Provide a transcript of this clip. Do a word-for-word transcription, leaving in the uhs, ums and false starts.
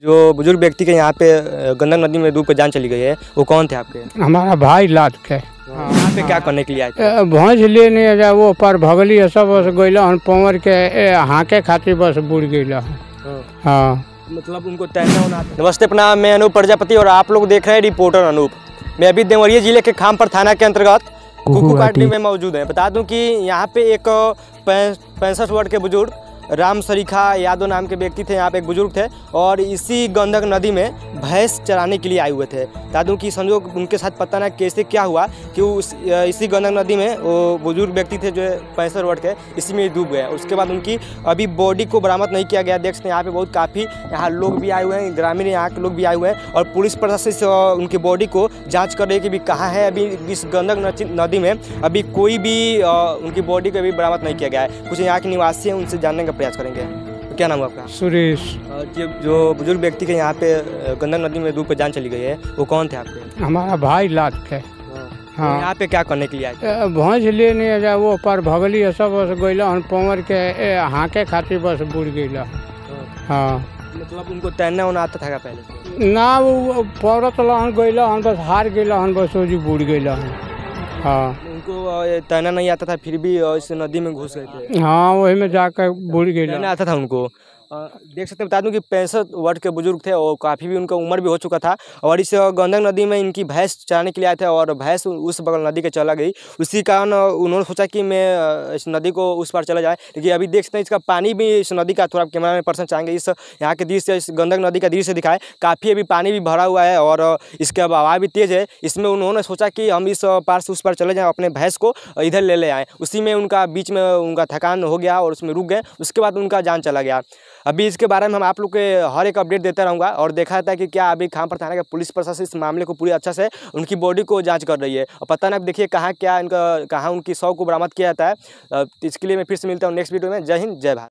जो बुजुर्ग व्यक्ति के यहाँ पे गंडक नदी में डूब कर जान चली गई है, वो कौन थे आपके? हमारा भाई लाद के यहाँ पे क्या करने के लिए आए थे? भैंस लेने जा वो पर भगली है सब बस गईला हन पवर के हाके खातिर बस बुड़ गईला। हाँ मतलब उनको तैरना होना आता। नमस्ते प्रणाम, मैं अनूप प्रजापति और आप लोग देख रहे हैं रिपोर्टर अनूप। मैं अभी देवरिया जिले के खामपर थाना के अंतर्गत कुकू काटनी में मौजूद है। बता दूं कि यहाँ पे एक पैंसठ वर्ष के बुजुर्ग राम सरीखा यादव नाम के व्यक्ति थे। यहाँ पे एक बुजुर्ग थे और इसी गंडक नदी में भैंस चराने के लिए आए हुए थे। बता दूं कि संजोग उनके साथ पता ना कैसे क्या हुआ कि उस इसी गंडक नदी में वो बुजुर्ग व्यक्ति थे जो पैंसठ वर्ष के, इसी में डूब गए। उसके बाद उनकी अभी बॉडी को बरामद नहीं किया गया। देख सकते हैं यहाँ पे बहुत काफ़ी यहाँ लोग भी आए हुए हैं, ग्रामीण यहाँ के लोग भी आए हुए हैं और पुलिस प्रशासन से उनकी बॉडी को जाँच कर रही है कि भी कहाँ है। अभी इस गंडक नदी में अभी कोई भी उनकी बॉडी को अभी बरामद नहीं किया गया है। कुछ यहाँ के निवासी हैं, उनसे जानने का प्रयास करेंगे। तो क्या नाम है आपका? सुरेश। जो जो बुजुर्ग व्यक्ति के यहाँ पे गंडक नदी में डूब कर जान चली गई है, वो कौन थे आपके? हमारा भाई लाद के। हाँ, यहाँ पे क्या करने के लिए आए थे? भैंस लेने जा वो पर भगली है सब बस गईला हन पवर के हाके खातिर बस बुड़ गईला। हाँ मतलब उनको तैरना होना आता था पहले से? ना वो पौरत हन गईला हन बस हार गईला हन बस वो जी बुड़ गईला हन। हाँ उनको तैरना नहीं आता था फिर भी इस नदी में घुस गए थे? हाँ वही में जाकर बुड़ गई। तैरना आता था उनको। देख सकते हैं, बता दूं कि पैंसठ वर्ष के बुजुर्ग थे और काफ़ी भी उनका उम्र भी हो चुका था और इस गंडक नदी में इनकी भैंस चराने के लिए आए थे और भैंस उस बगल नदी के चला गई। उसी कारण उन्होंने सोचा कि मैं इस नदी को उस पार चला जाए। लेकिन अभी देख सकते हैं इसका पानी भी इस नदी का, थोड़ा कैमरा में पर्सन चाहेंगे इस यहाँ के दृश्य, इस गंडक नदी का दृश्य दिखाए। काफ़ी अभी पानी भी भरा हुआ है और इसका बहाव भी तेज़ है। इसमें उन्होंने सोचा कि हम इस पार से उस पार चले जाएँ, अपने भैंस को इधर ले ले आएँ। उसी में उनका बीच में उनका थकान हो गया और उसमें रुक गए। उसके बाद उनका जान चला गया। अभी इसके बारे में हम आप लोग के हर एक अपडेट देता रहूँगा और देखा जाता है कि क्या अभी खामपर थाना के पुलिस प्रशासन इस मामले को पूरी अच्छा से उनकी बॉडी को जांच कर रही है और पता ना देखिए कहाँ क्या इनका कहाँ उनकी शव को बरामद किया जाता है। इसके लिए मैं फिर से मिलता हूँ नेक्स्ट वीडियो में। जय हिंद, जय भारत।